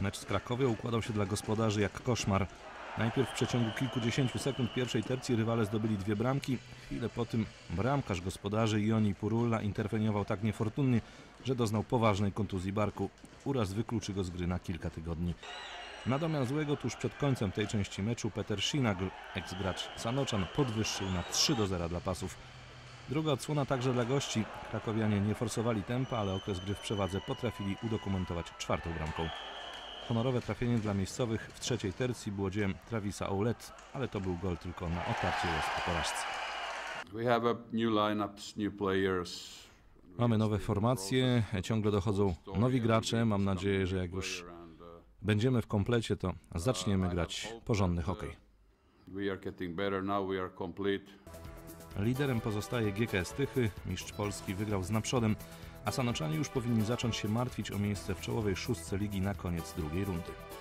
Mecz z Krakowią układał się dla gospodarzy jak koszmar. Najpierw w przeciągu kilkudziesięciu sekund pierwszej tercji rywale zdobyli 2 bramki. Chwilę po tym bramkarz gospodarzy Joni Purulla interweniował tak niefortunnie, że doznał poważnej kontuzji barku. Uraz wykluczy go z gry na kilka tygodni. Na domiar złego tuż przed końcem tej części meczu Peter Sinagl, ex-gracz Sanoczan, podwyższył na 3-0 dla Pasów. Druga odsłona także dla gości. Krakowianie nie forsowali tempa, ale okres gry w przewadze potrafili udokumentować 4. bramką. Honorowe trafienie dla miejscowych w trzeciej tercji było dziełem Travisa Oulet, ale to był gol tylko na otarcie łez po porażce. Mamy nowe formacje, ciągle dochodzą nowi gracze. Mam nadzieję, że jak już będziemy w komplecie, to zaczniemy grać porządny hokej. Liderem pozostaje GKS Tychy. Mistrz Polski wygrał z Naprzodem, a Sanoczanie już powinni zacząć się martwić o miejsce w czołowej 6 ligi na koniec drugiej rundy.